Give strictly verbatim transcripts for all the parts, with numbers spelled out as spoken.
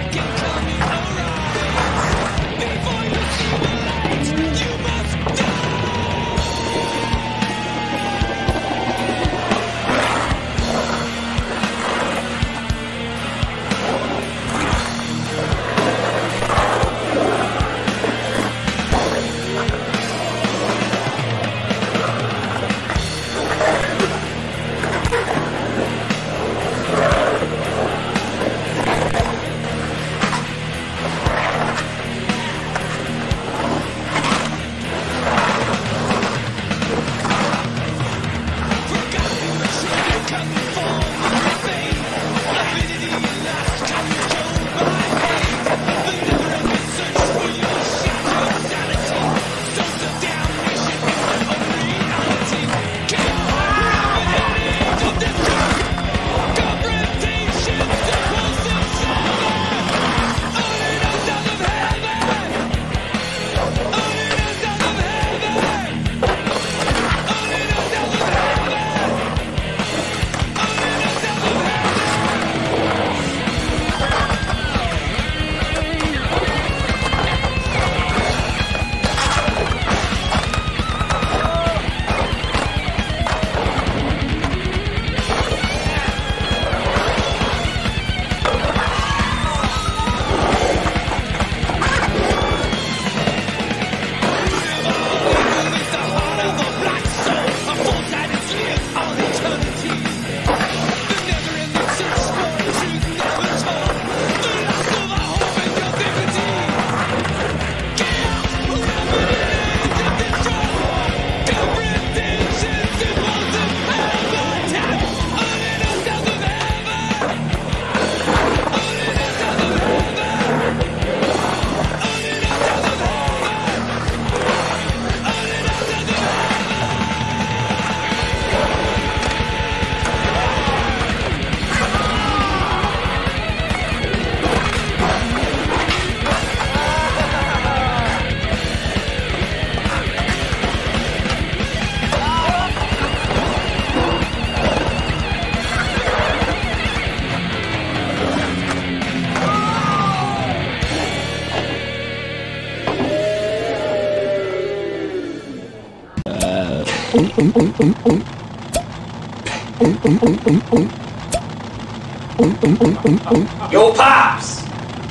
Yo, Pops!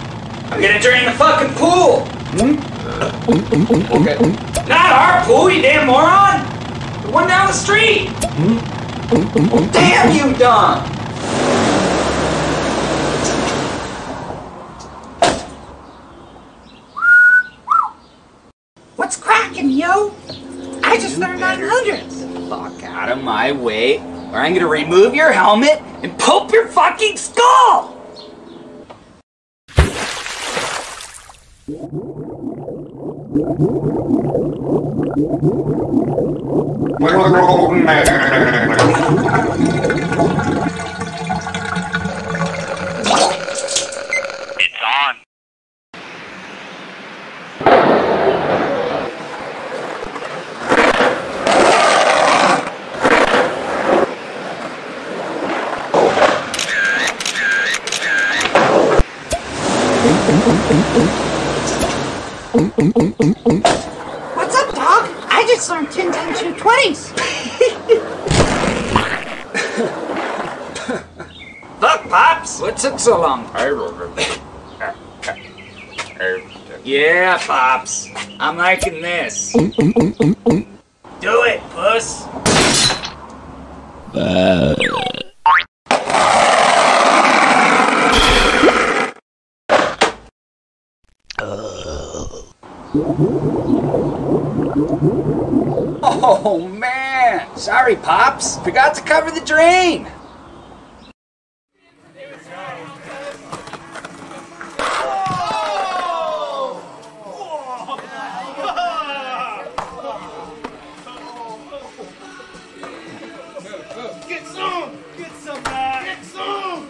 I'm gonna drain the fucking pool! Hmm? Okay. Not our pool, you damn moron! The one down the street! Hmm? Damn you, dumb! What's cracking, yo? I just learned nine hundreds. Fuck out of my way, or I'm gonna remove your helmet and poke your fucking skull! It's on. What's up, dog? I just learned ten times two twenties. Fuck, Pops! What took so long? Yeah, Pops. I'm liking this. Do it, puss. Oh, man. Sorry, Pops. Forgot to cover the drain. Get some! Get some, man! Get some!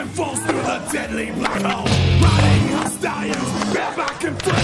falls through the deadly black hole. Riding on stallions, back and forth.